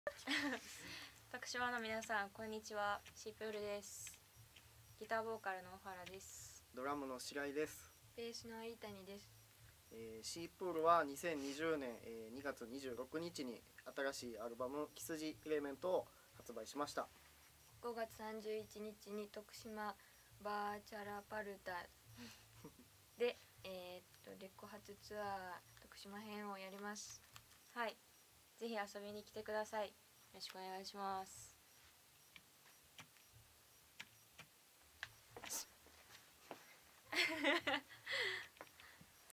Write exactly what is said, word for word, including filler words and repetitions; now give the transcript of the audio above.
徳島の皆さんこんにちは、シープールです。ギターボーカルの小原です。 ドラムの白井です。 ベースの飯谷です。 えー、シープールはにせんにじゅうねん、えー、にがつにじゅうろくにちに新しいアルバム「キスジエレメント」を発売しました。 ごがつさんじゅういちにちに徳島バーチャラパルタで、えー、っとレコ発ツアー徳島編をやります。 はい、ぜひ遊びに来てください。よろしくお願いします。